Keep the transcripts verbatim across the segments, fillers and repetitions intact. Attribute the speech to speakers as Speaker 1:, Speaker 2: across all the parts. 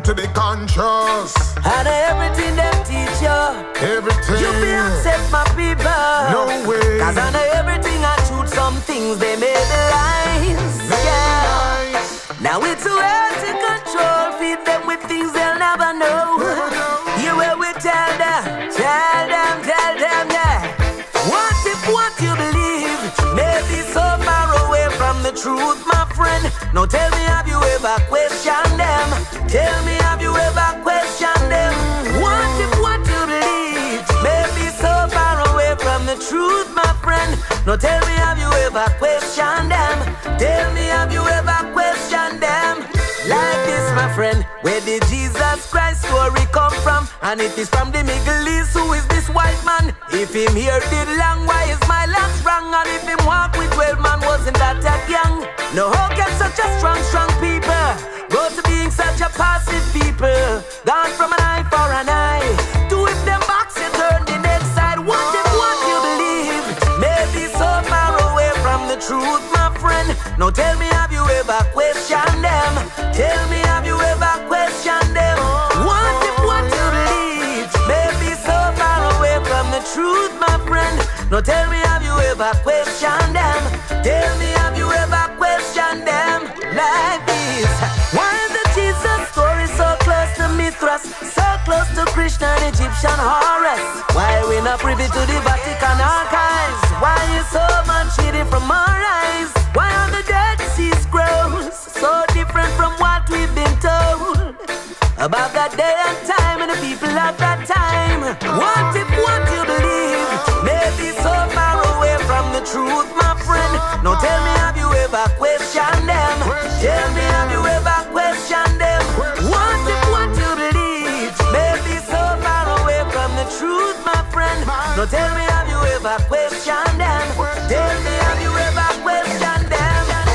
Speaker 1: to be conscious.
Speaker 2: And everything they teach you,
Speaker 1: everything.
Speaker 2: You be accept my people.
Speaker 1: No way.
Speaker 2: Cause I know everything I shoot, some things they made the lies.
Speaker 1: Made
Speaker 2: yeah.
Speaker 1: lies.
Speaker 2: Now it's too hard to control. Feed them with things they'll never know.
Speaker 1: Never know.
Speaker 2: You will we tell them, tell them, tell them, yeah. What if what you believe may be so far away from the truth, my friend? Now tell me, have you ever questioned them? Tell me, have you ever questioned them? What if what you believe may be so far away from the truth, my friend? Now tell me, have you ever questioned them? Tell me, have you ever questioned them? Like this, my friend, where did Jesus Christ story come from? And it is from the Middle East. Who is this white man? If him here did long, why is my last wrong? And if him walk with twelve man, wasn't that that young? No, how can such a strong, strong people go to being such a passive people? Gone from an eye for an eye. To if them box you turn the next side. What if what you believe may be so far away from the truth, my friend? Now tell me, have you ever questioned them? Tell me, have you ever questioned them? What if what you believe may be so far away from the truth, my friend? Now tell me, have you ever questioned them? Tell me, have you ever questioned them? Like this. Why is the Jesus story so close to Mithras, so close to Krishna and Egyptian Horus? Why we not privy to the Vatican archives? Why is so much hidden from our eyes? Why are the Dead Sea Scrolls so different from what we've been told about that day and time and the people at that time? What if what you believe may be so far away from the truth, my friend? Now tell me, have you ever questioned them? Tell me, have you ever questioned them? What if what you believe may be so far away from the truth, my friend? Now tell me, have you ever questioned them? Tell me, have you ever questioned them?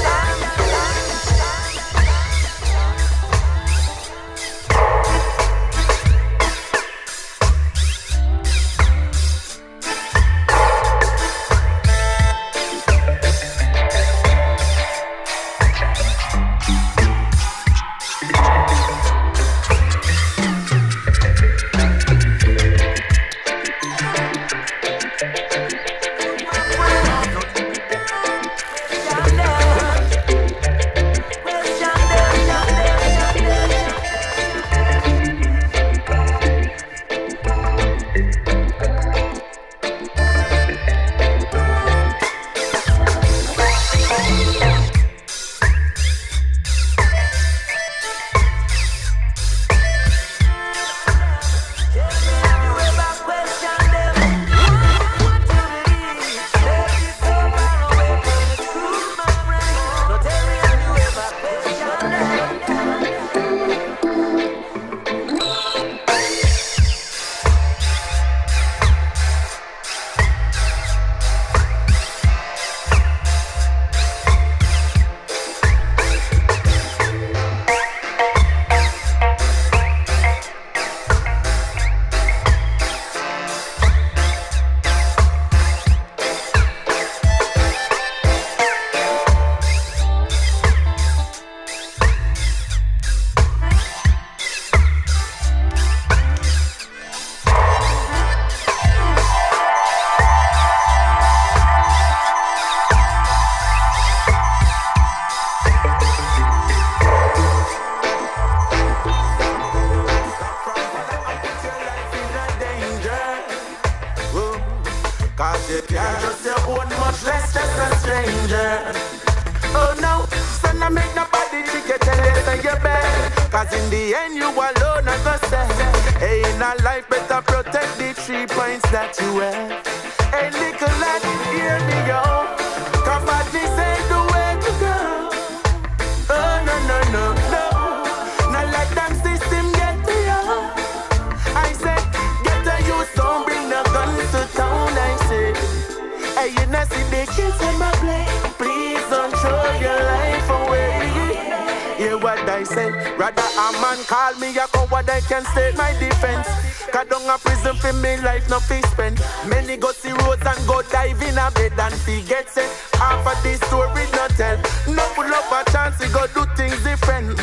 Speaker 3: Rather a man call me a coward, I can state my defense. Cause down a prison for me life no fee spend. Many go see roads and go dive in a bed and fee get set. Half of this story not tell. No pull up a chance, we go do things different. But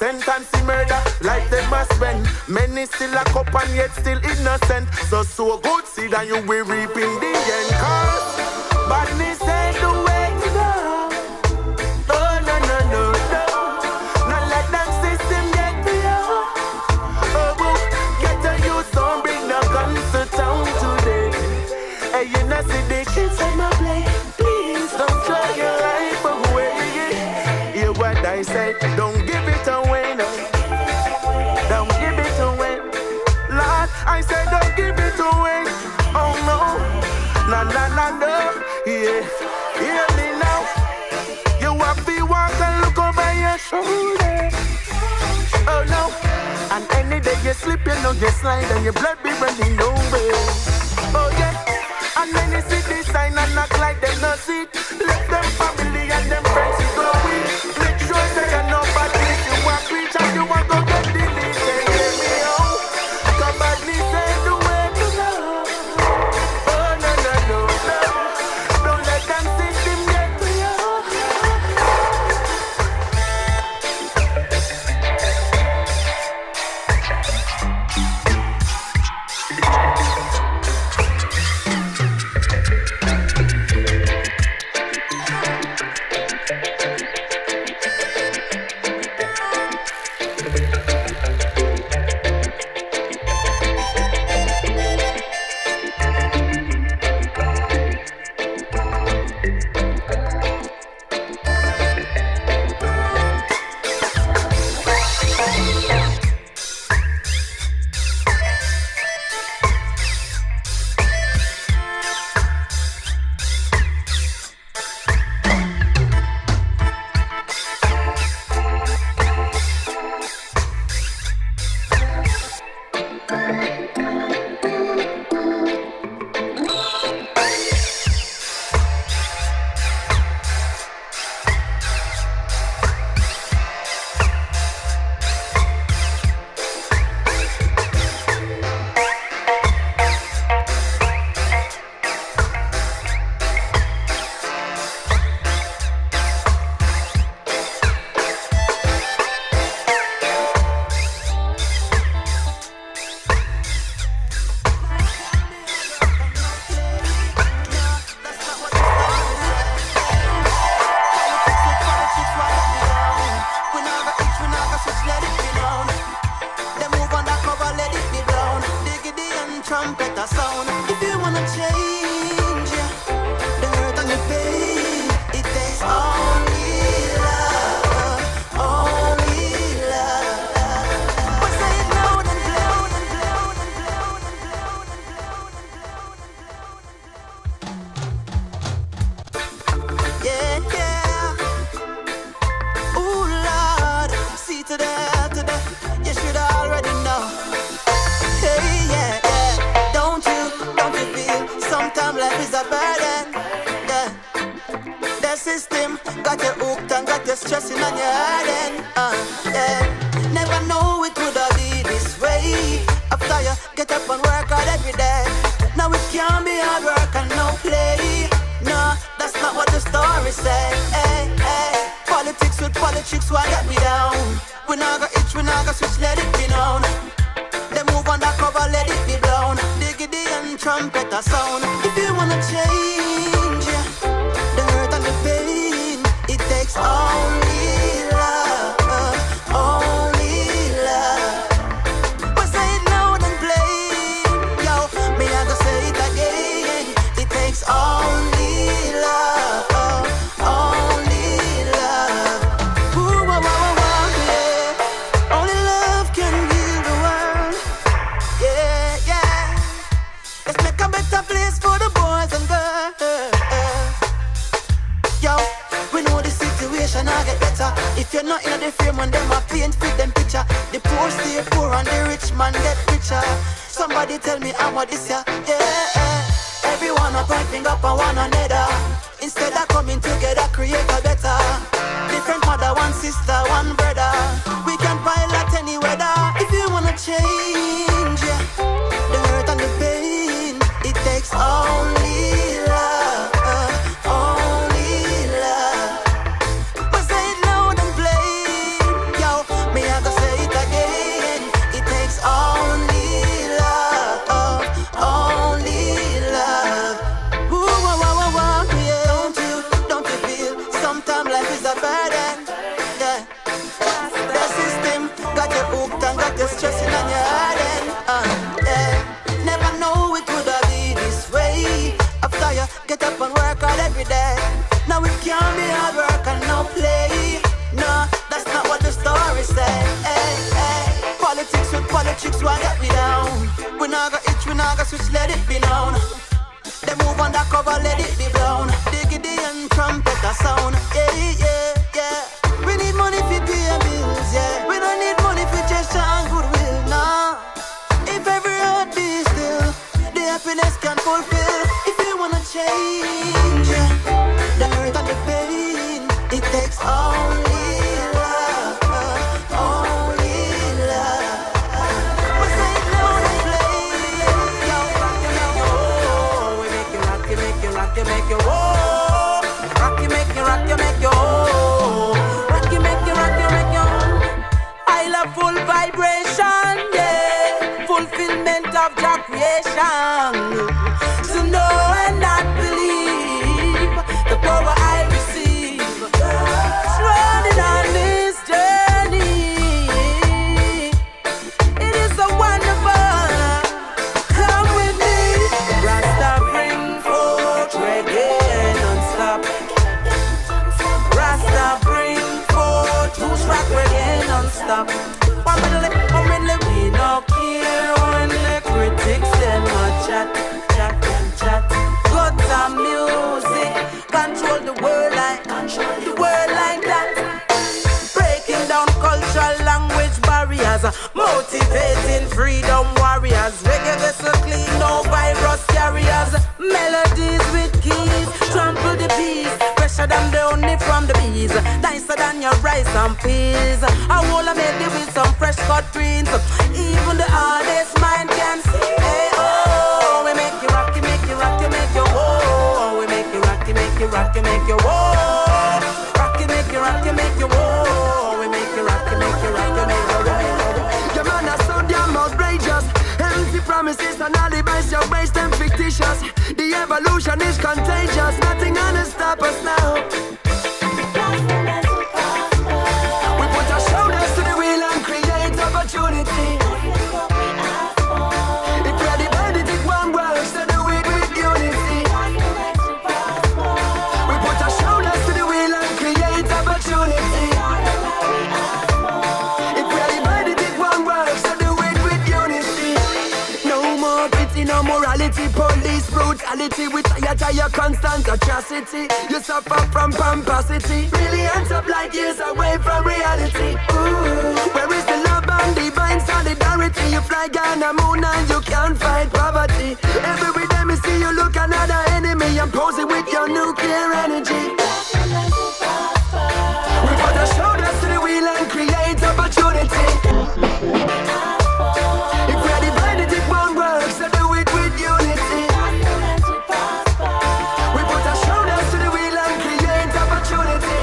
Speaker 3: sentence to murder, life they must spend. Many still lock up and yet still innocent. So so good seed and you will reap in the end. Cause badness ain't the way to go. Oh no no no no. Not let that system get to you. Oh boo, get to you, don't bring no guns to town today. Hey, you know see the kids on my play. Please don't throw your life away. Hear what I say, don't give it away no. Don't give it away. Lord, I say don't give it away. Oh no, na na na no. Yeah, hear me now. You have to walk and look over your shoulder. Oh no, and any day you slip, you know you slide and your blood be running over. Oh yeah, and then you see this sign and act like they not see it. Let them family and them friends go with. Make sure say you know about this. You want preach and you want to get deleted. Let me out. Come back, me say the way to go. Oh no no no no. Don't let them system get to you.
Speaker 4: is a burden. Yeah. The system got you hooked and got you stressing on your head. Uh, yeah. Never know it could have been this way. After you get up and work hard every day. Now it can't be hard work and no play. No, that's not what the story said. Hey, hey. Politics with politics, why get me down? We not got itch, we not got switch, let it be known. They move on that cover, let it be blown. Diggity and trumpet a sound. Yeah, yeah, yeah. We need money for pay bills, yeah. We don't need money for gesture and goodwill, nah. If every heart be still, the happiness can fulfill. If you wanna change, the hurt and the pain, it takes only love, only love. We say no to play. Yo, rock you, make you, oh. We make you rock you, make you rock you, make you, oh. Rock you, make you rock you, make you, oh. Rock you, make you rock you, make you. I love full vibration, yeah. Fulfillment of your creation. To know and not believe the power I receive. Running on this journey, it is so wonderful. Come with me. Rasta bring forth reggae non-stop. Rasta bring forth who's rock reggae non-stop. One minute, one minute, we no care when the critics them a chat, chat and chat. Got some music, control the world like, control the world like that. Breaking down cultural language barriers, motivating freedom warriors. Reggae vessel clean, no virus carriers. Melodies with keys, trample the bees. Fresher than the honey from the bees, nicer than your rice and peas. I wanna make it with some fresh cut greens. Even the hardest mind can see. Hey, oh, we make you rock, you make you rock, you make you whoa. We make you rock, you make you rock, you make you whoa. Rock, you make you rock, you make you whoa. We make you rock, you make you rock, you make you whoa.
Speaker 5: Your man are so damn outrageous. Empty promises and alibis, your waste and fictitious. The evolution is contagious. Nothing gonna stop us now. We put our shoulders to the wheel and create opportunity. If we're divided, it won't work, so do it with unity. We put our shoulders to the wheel and create opportunity. If we're divided, it won't work, so do it with unity. No more pity, no morality, police brutality. We tire, tire, constant atrocity. You suffer from pomposity. Millions of light years away from reality. Ooh, where is the love and divine solidarity? You fly on the moon and you can't fight poverty. Every day me see you look another enemy. I'm posing with your nuclear energy. We put our shoulders to the wheel and create opportunity. If we are divided, it won't work, so do it with unity. We put our shoulders to the wheel and create opportunity.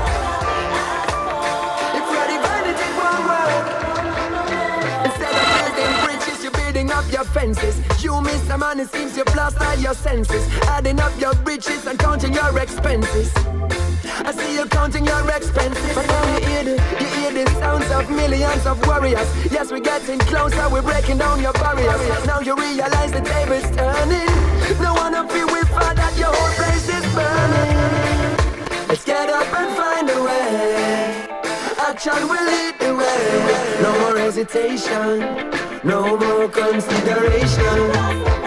Speaker 5: If we are divided, it won't work. Instead of building bridges, you're building up your fences. You miss a man, it seems you've lost all your senses. Adding up your bridges and counting your expenses. I see you counting your expenses. But now you hear the, you hear the sounds of millions of warriors. Yes, we're getting closer, we're breaking down your barriers. Now you realize the table's turning. No one up here will find that your whole place is burning. Let's get up and find a way. Action will lead the way. No more hesitation, no more consideration.